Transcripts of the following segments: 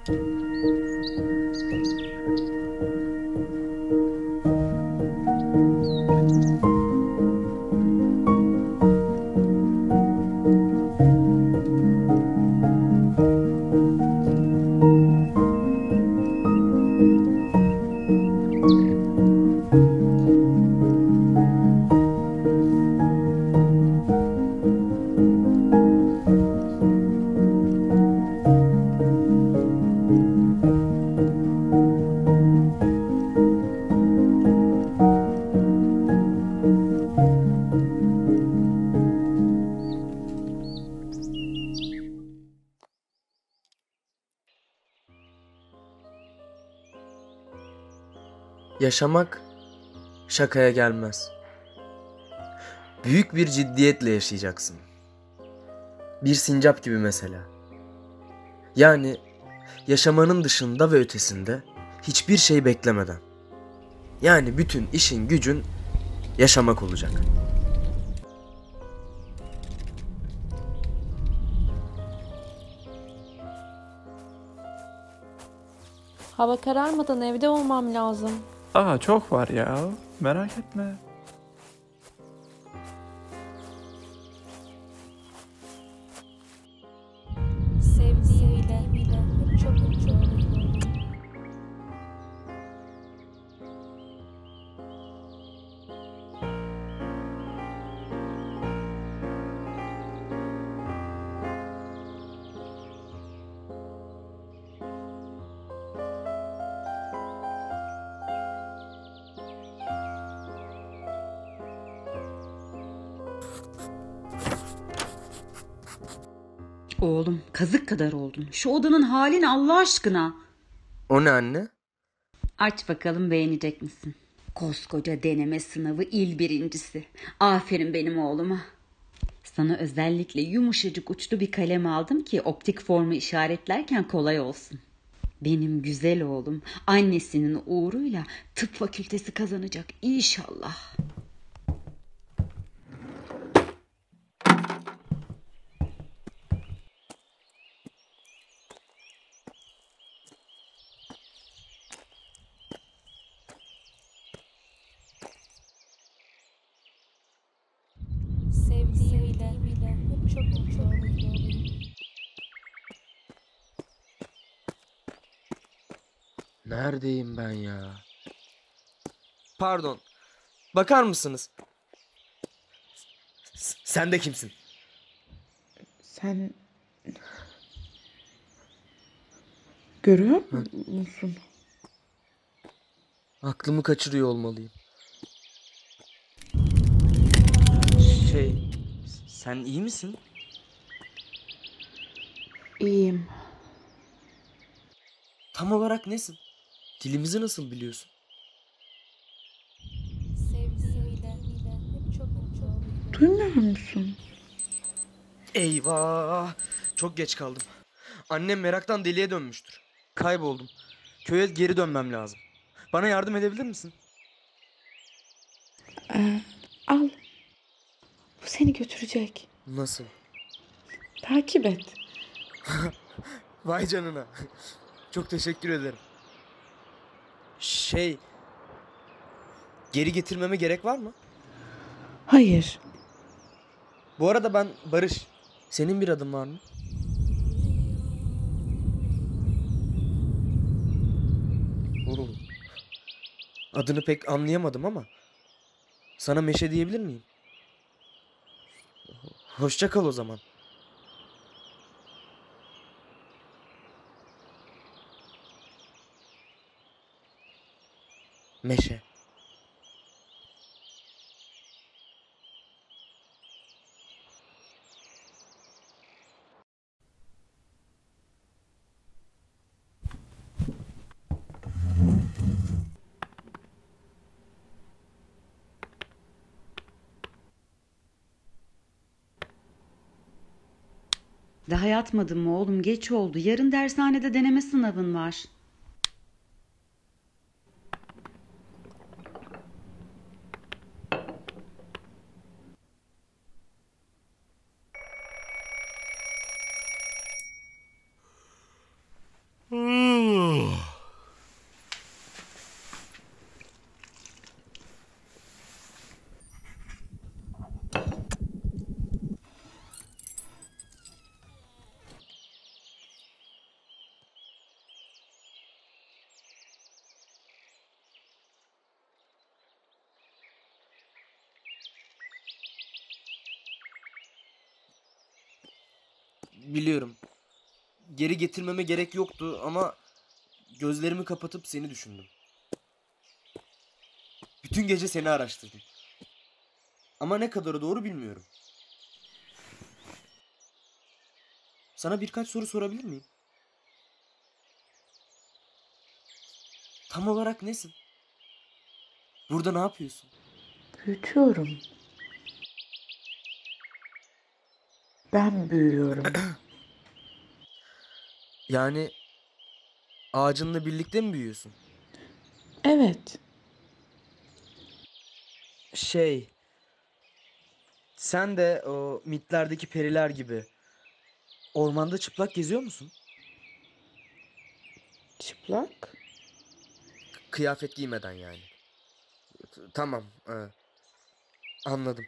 Yaşamak şakaya gelmez. Büyük bir ciddiyetle yaşayacaksın. Bir sincap gibi mesela. Yani yaşamanın dışında ve ötesinde hiçbir şey beklemeden. Yani bütün işin gücün yaşamak olacak. Hava kararmadan evde olmam lazım. Çok var ya. Merak etme. Sevdiğiyle hep çok mutlu oldum. Oğlum kazık kadar oldun. Şu odanın halini Allah aşkına. O ne anne? Aç bakalım beğenecek misin? Koskoca deneme sınavı il birincisi. Aferin benim oğluma. Sana özellikle yumuşacık uçlu bir kalem aldım ki optik formu işaretlerken kolay olsun. Benim güzel oğlum annesinin uğruyla tıp fakültesi kazanacak inşallah. Sevdiğiyle hep çok mutlu oldum. Neredeyim ben ya? Pardon. Bakar mısınız? Sen de kimsin? Sen görüyor musun? Aklımı kaçırıyor olmalıyım. Sen iyi misin? İyiyim. Tam olarak nesin? Dilimizi nasıl biliyorsun? Sevdiğiyle hep çok mutlu oldum. Duymuyor musun? Eyvah! Çok geç kaldım. Annem meraktan deliye dönmüştür. Kayboldum. Köye geri dönmem lazım. Bana yardım edebilir misin? Al. Bu seni götürecek. Nasıl? Takip et. Vay canına. Çok teşekkür ederim. Geri getirmeme gerek var mı? Hayır. Bu arada ben Barış. Senin bir adın var mı? Oğlum. Adını pek anlayamadım ama. Sana Meşe diyebilir miyim? Hoşça kal o zaman. Meşe. Daha yatmadın mı oğlum? Geç oldu. Yarın dershanede deneme sınavın var. Biliyorum. Geri getirmeme gerek yoktu ama gözlerimi kapatıp seni düşündüm. Bütün gece seni araştırdım. Ama ne kadarı doğru bilmiyorum. Sana birkaç soru sorabilir miyim? Tam olarak nesin? Burada ne yapıyorsun? Büyütüyorum. Ben büyüyorum. Yani ağacınla birlikte mi büyüyorsun? Evet. Sen de o mitlerdeki periler gibi ormanda çıplak geziyor musun? Çıplak. Kıyafet giymeden yani. Tamam, anladım.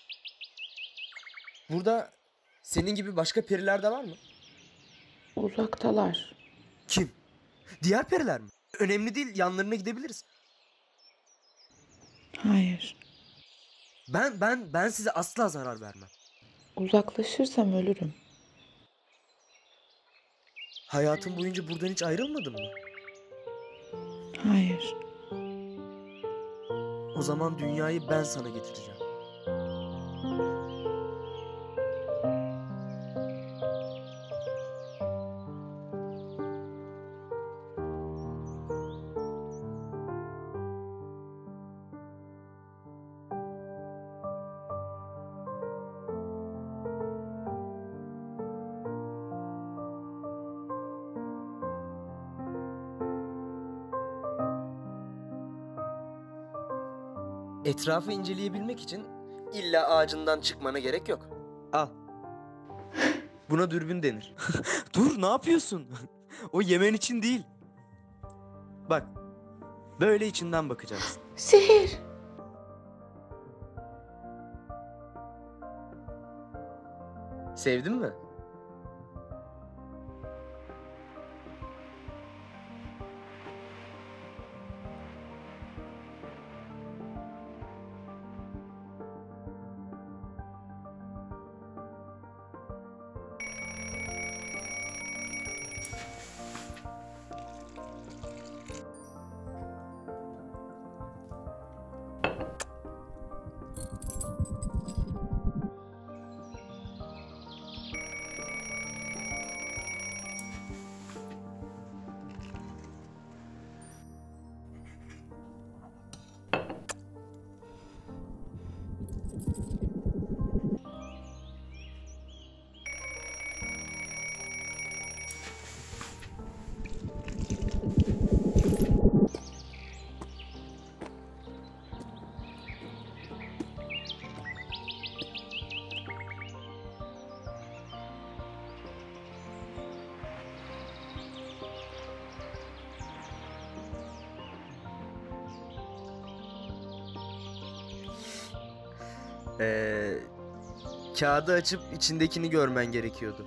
Burada senin gibi başka periler de var mı? Uzaktalar. Kim? Diğer periler mi? Önemli değil, yanlarına gidebiliriz. Hayır. Ben size asla zarar vermem. Uzaklaşırsam ölürüm. Hayatın boyunca buradan hiç ayrılmadın mı? Hayır. O zaman dünyayı ben sana getireceğim. Etrafı inceleyebilmek için illa ağacından çıkmana gerek yok. Al. Buna dürbün denir. Dur, ne yapıyorsun? O yemen için değil. Bak, böyle içinden bakacaksın. Sihir. Sevdin mi? Kağıdı açıp içindekini görmen gerekiyordu.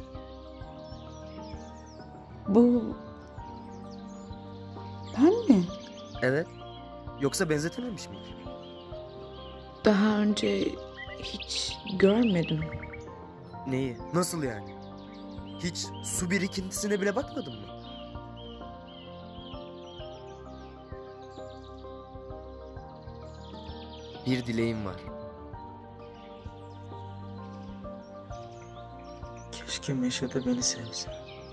Bu... Ben mi? Evet. Yoksa benzetememiş miyim? Daha önce hiç görmedim. Neyi? Nasıl yani? Hiç su birikintisine bile bakmadın mı? Bir dileğim var. Keşke Meşe de beni sevse.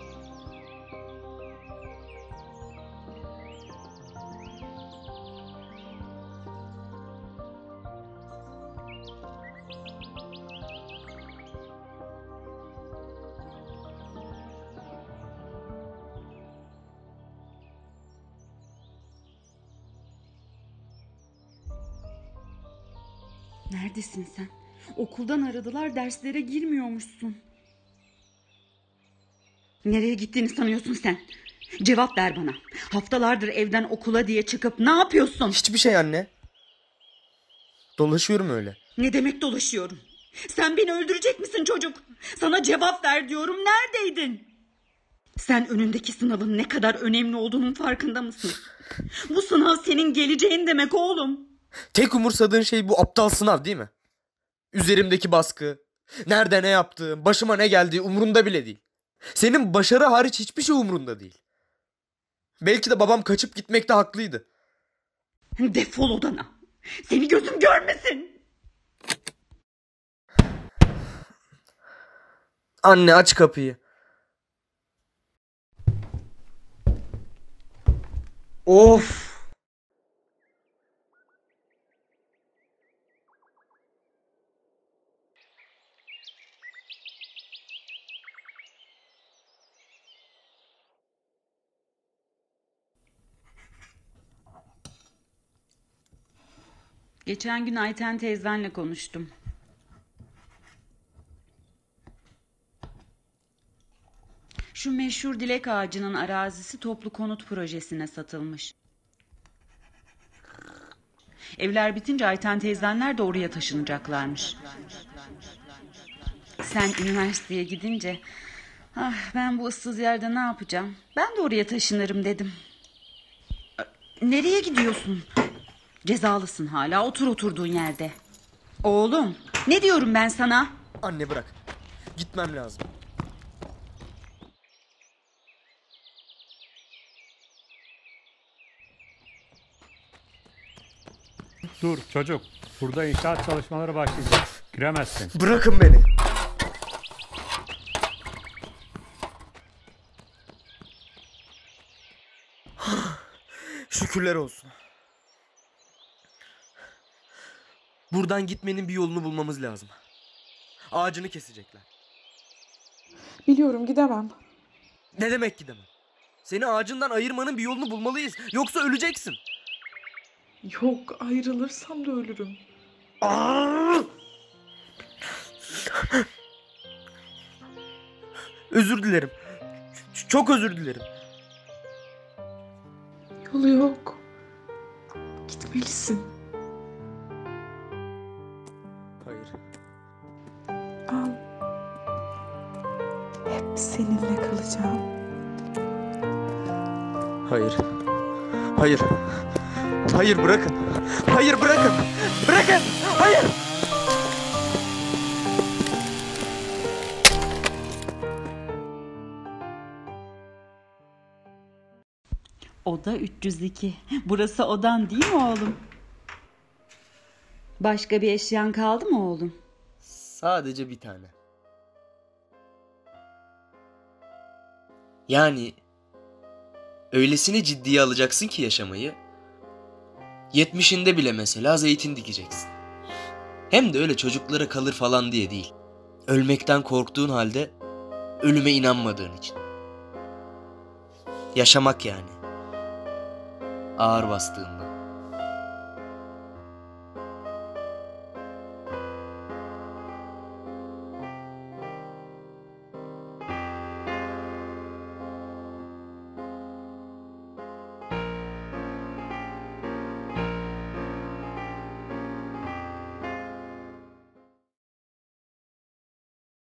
Neredesin sen? Okuldan aradılar, derslere girmiyormuşsun. Nereye gittiğini sanıyorsun sen? Cevap ver bana. Haftalardır evden okula diye çıkıp ne yapıyorsun? Hiçbir şey anne. Dolaşıyorum öyle. Ne demek dolaşıyorum? Sen beni öldürecek misin çocuk? Sana cevap ver diyorum. Neredeydin? Sen önündeki sınavın ne kadar önemli olduğunun farkında mısın? Bu sınav senin geleceğin demek oğlum. Tek umursadığın şey bu aptal sınav değil mi? Üzerimdeki baskı, Nerede ne yaptığım, başıma ne geldiği umurunda bile değil. Senin başarı hariç hiçbir şey umurunda değil. Belki de babam kaçıp gitmekte haklıydı. Defol odana. Seni gözüm görmesin. Anne aç kapıyı. Of! Geçen gün Ayten teyzenle konuştum. Şu meşhur dilek ağacının arazisi toplu konut projesine satılmış. Evler bitince Ayten teyzenler de oraya taşınacaklarmış. Sen üniversiteye gidince ben bu ıssız yerde ne yapacağım? Ben de oraya taşınırım dedim. Nereye gidiyorsun? Cezalısın hala, otur oturduğun yerde. Oğlum, ne diyorum ben sana? Anne bırak. Gitmem lazım. Dur çocuk. Burada inşaat çalışmaları başlayacak. Giremezsin. Bırakın beni. Şükürler olsun. Buradan gitmenin bir yolunu bulmamız lazım. Ağacını kesecekler. Biliyorum, gidemem. Ne demek gidemem? Seni ağacından ayırmanın bir yolunu bulmalıyız. Yoksa öleceksin. Yok, ayrılırsam da ölürüm. Özür dilerim. Çok özür dilerim. Yolu yok. Gitmelisin. Hayır. Al. Hep seninle kalacağım. Hayır. Hayır. Hayır bırakın. Hayır bırakın. Bırakın. Hayır. Oda 302. Burası odan değil mi oğlum? Başka bir eşyan kaldı mı oğlum? Sadece bir tane. Yani öylesine ciddiye alacaksın ki yaşamayı. 70'inde bile mesela zeytin dikeceksin. Hem de öyle çocuklara kalır falan diye değil. Ölmekten korktuğun halde ölüme inanmadığın için. Yaşamak yani. Ağır bastığında.